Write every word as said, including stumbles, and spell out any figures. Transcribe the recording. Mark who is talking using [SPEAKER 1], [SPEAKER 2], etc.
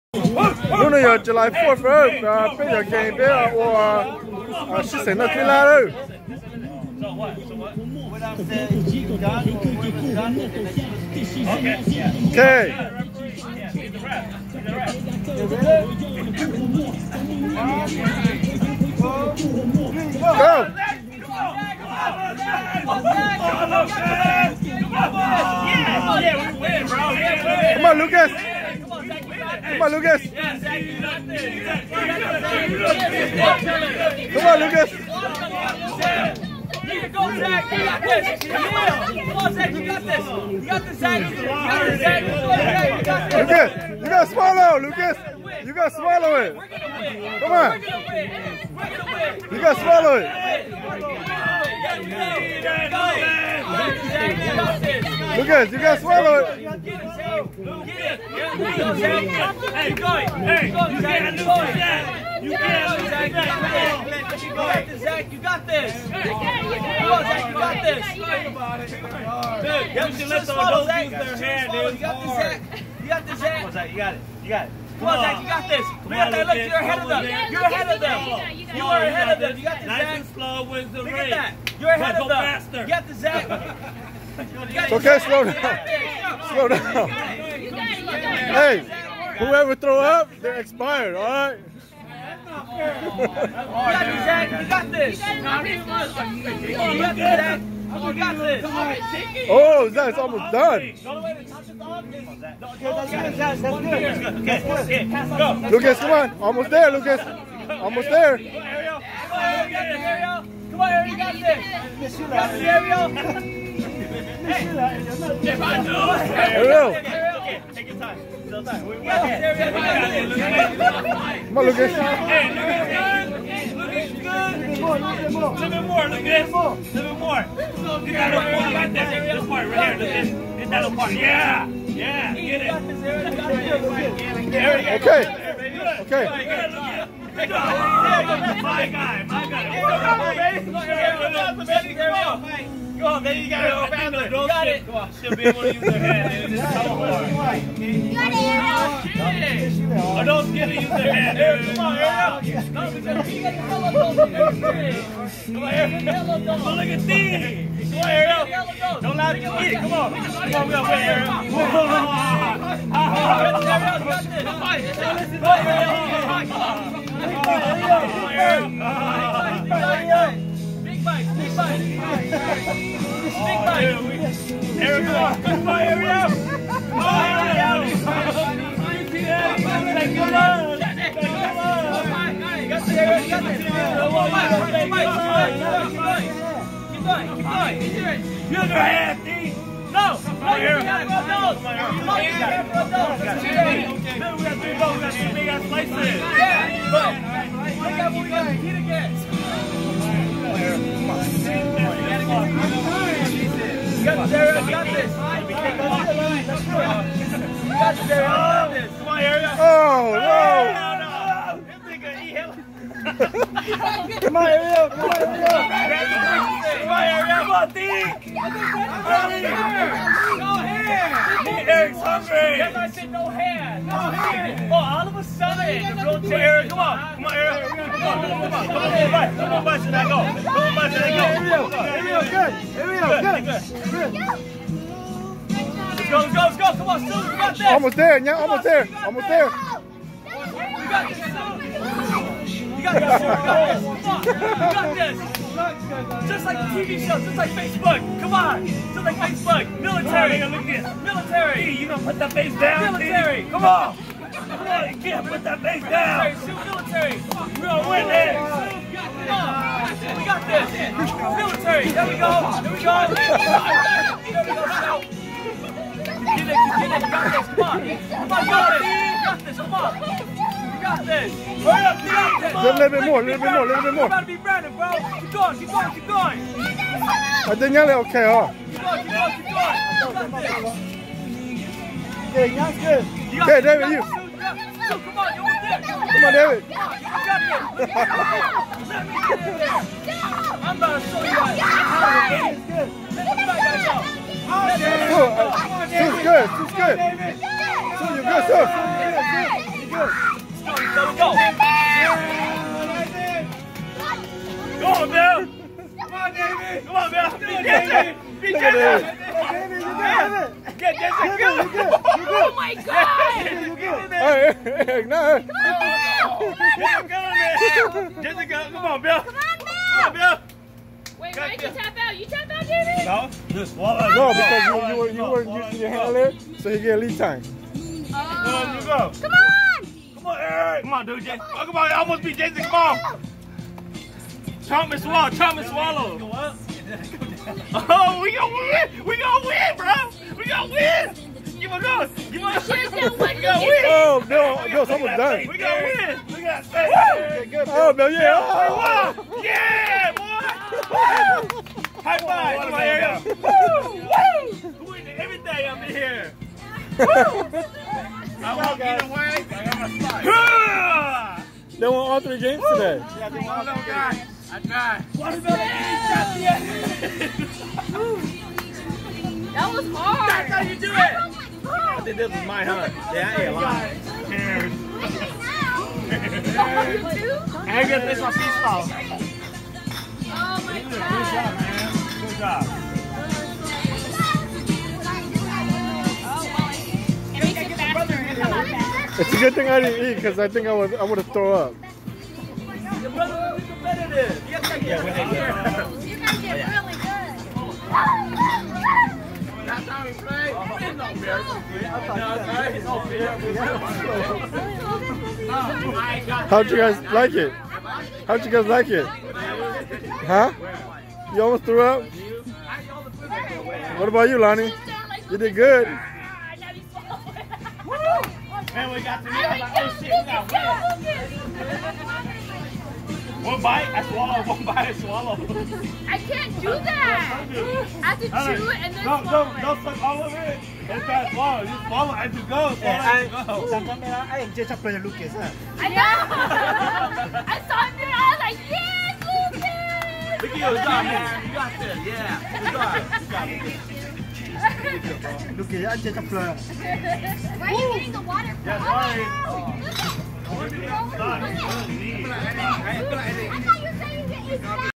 [SPEAKER 1] Lúc này July fourth rồi, bây giờ game bây giờ của sự kiện nó kia là rồi. Okay. Go. Come on, Lucas. Come on, Lucas. Come on, Lucas.
[SPEAKER 2] Go, Zach. You got this. Come on, Zach. You got this. You got this, Zach. You got this, Zach. You got this.
[SPEAKER 1] Lucas, you got to swallow, Lucas. You got to swallow it. Come on. You got to swallow it. Lucas, you got to swallow it.
[SPEAKER 2] Hey, go. Hey, you can't lose that. You can't lose that. You got this, Zach. You got this. Come on, Zach. You got this. Dude, you should let those use their hand, dude. You got this, Zach. You got this, Zach. Come on, Zach. You got it. You got it. Come on, Zach. You got this. Look at that. Look, you're ahead of them. You're ahead of them. You are ahead of them. You got this, Zach.
[SPEAKER 3] Nice and slow wins the race.
[SPEAKER 2] Look at that. You're ahead of them.
[SPEAKER 3] Faster.
[SPEAKER 2] You got this, Zach.
[SPEAKER 1] It's okay, slow down. Slow down. Hey, whoever throw up, they're expired, all right?
[SPEAKER 2] You got this, Zach. You got this. You got this, Zach. You got this.
[SPEAKER 1] Oh, Zach's almost done. Lucas, come on. Almost there, Lucas. Almost there.
[SPEAKER 2] Come on, Ariel. Come on, Ariel. You got this. You got this, Ariel.
[SPEAKER 1] Ariel.
[SPEAKER 3] Take your time. Still time.
[SPEAKER 1] Come on, Lucas.
[SPEAKER 3] Hey, Lucas, Lucas, good. A little bit more, Lucas. A little bit more. Get that little part right there. This part right here, Lucas. Get that little part. Yeah. Yeah. Get it.
[SPEAKER 1] Okay. Okay.
[SPEAKER 3] My guy. My guy. Go on, baby. You got it. Family. You got it. Come on. She'll be able to use her hand. It's so hard.
[SPEAKER 2] You got it, Ariel.
[SPEAKER 3] Oh, don't get to use their hand, dude. Come on, Ariel.
[SPEAKER 2] No, because you got your fellow goals.
[SPEAKER 3] Come on, Ariel. Look at these. Come on, Ariel. Don't allow it to get it. Come on. Come on, we got to win, Ariel.
[SPEAKER 2] Big bite, big bite. Big bite.
[SPEAKER 3] Ariel, come on, Ariel. Come on, Ariel. Take your love. Take your love.
[SPEAKER 2] You got this, Ariel. You got this. Keep going, keep going. Keep going.
[SPEAKER 3] Use your hand, D.
[SPEAKER 2] No, no, you got it for adults. Come on, you got it for adults. That's
[SPEAKER 3] We got three goals. We got three big ass slices.
[SPEAKER 2] Yeah, but look at what we got to compete against. You got this, Ariel. You got this. You got this, Ariel. You got this.
[SPEAKER 3] Come on, Ariel.
[SPEAKER 1] Oh, no. Come on, Ariel. Come on, Ariel.
[SPEAKER 3] Come on, Ariel. Come on, D.
[SPEAKER 2] No hand.
[SPEAKER 3] Eric's hungry.
[SPEAKER 2] Yes, I said no hand. No hand. Oh, all of a sudden, the road
[SPEAKER 3] Come on, Ariel. Come on. Come on, Ariel. Come on, come on, come on. Come on, bite. Come on, bite. Should I go? Come on, bite. Should I go?
[SPEAKER 1] Ariel, good. Ariel, good. Good.
[SPEAKER 2] Let's go, let's go, let's go. Come on, Stu, you got this.
[SPEAKER 1] Almost there, yeah, almost there. Almost there.
[SPEAKER 2] You got this, Stu. You got this, Stu. Come on. You got this. Just like the T V show, just like Facebook. Come on. Just like Facebook. Military.
[SPEAKER 3] Look at this.
[SPEAKER 2] Military.
[SPEAKER 3] You gonna put that face down?
[SPEAKER 2] Military.
[SPEAKER 3] Come on. Come on, you can't put that face down.
[SPEAKER 2] Military. Stu, military.
[SPEAKER 3] We're gonna win this.
[SPEAKER 2] Come on. We got this. Military. There we go. There we go. There we go, Stu. Get it, get it, you got this, come on. Come on, you got this. You got this, come on. You got this. Hurry up, D.
[SPEAKER 1] A little bit more, a little bit more, a little bit more.
[SPEAKER 2] You gotta be Brandon, bro. Keep going, keep going, keep going.
[SPEAKER 1] I think you're okay, huh?
[SPEAKER 2] Keep going, keep going, keep going. You got this.
[SPEAKER 1] Okay, that's good.
[SPEAKER 2] You got
[SPEAKER 1] Okay,
[SPEAKER 2] this.
[SPEAKER 1] David, you.
[SPEAKER 2] Stu, come on, you're with this.
[SPEAKER 1] Come on, David.
[SPEAKER 2] Come on, you got this. Let me get in there. I'm about to show you how to get it. Let me back that up.
[SPEAKER 1] Stu, uh, Stu's good, Stu's good. Stu, you're good, Stu. Hey, hey, no.
[SPEAKER 3] Come on, Jessica, come on, Bill.
[SPEAKER 4] Come on,
[SPEAKER 3] Come on, Bill.
[SPEAKER 4] Wait, why did you tap out? You tap out, David?
[SPEAKER 3] No, just swallow.
[SPEAKER 1] No, because you, you, were, you weren't using your hand there, so he get lead time.
[SPEAKER 3] Oh. You go.
[SPEAKER 4] Come on!
[SPEAKER 3] Come on, Eric. Come on, dude, Jason. Oh, come on, I almost beat Jason. Come on. Chomp and swallow. Chomp and swallow. Oh, we gonna win. We gonna win, bro. We gonna win. Give a go. Give a go. We gonna win.
[SPEAKER 1] Oh, no, no, someone's done.
[SPEAKER 3] We gonna win. We got faith.
[SPEAKER 1] Oh, no, yeah.
[SPEAKER 3] Oh. Yeah, boy. High five. Come on, Ariel. Woo, woo. We win everything up in here. Woo. I won't get away. I got my spot.
[SPEAKER 1] They won all three games today.
[SPEAKER 3] Yeah, they won all three games. I tried.
[SPEAKER 4] That was hard.
[SPEAKER 2] That's how you do it. I think this was my hunt. Yeah, I ain't lying.
[SPEAKER 4] Oh, you too?
[SPEAKER 3] I guess this my freestyle.
[SPEAKER 4] Oh my
[SPEAKER 3] Good
[SPEAKER 4] god.
[SPEAKER 3] job, man. Good job.
[SPEAKER 4] It makes it faster and come out faster.
[SPEAKER 1] It's a good thing I didn't eat because I think I would I would have thrown up.
[SPEAKER 2] Your brother will be competitive. You gotta get
[SPEAKER 4] You guys did really good.
[SPEAKER 2] That's how we play. It's no fair. No, it's no fair.
[SPEAKER 1] How'd you guys like it? How'd you guys like it? Huh? You almost threw up? What about you, Lonnie? You did good.
[SPEAKER 3] Man, we got to meet like, oh shit, we got win. One bite, I swallow. One bite, I swallow.
[SPEAKER 4] I can't do that. I have to chew it and then
[SPEAKER 3] Don't,
[SPEAKER 4] swallow
[SPEAKER 3] don't,
[SPEAKER 4] it.
[SPEAKER 3] don't suck all of it. It's not swallow. You swallow as you go. Swallow as you go.
[SPEAKER 5] 上камera ai je chap play Lucas ah.
[SPEAKER 4] I know. I saw him do it. I was like, yes, Lucas.
[SPEAKER 2] Look at your job, man. You got this. Yeah. Good job. Good job.
[SPEAKER 5] Lucas ai je chap play.
[SPEAKER 4] Where are you getting the water from?
[SPEAKER 3] Yeah, sorry.
[SPEAKER 4] Oh, look.
[SPEAKER 3] Sorry.
[SPEAKER 4] I thought you were saying you get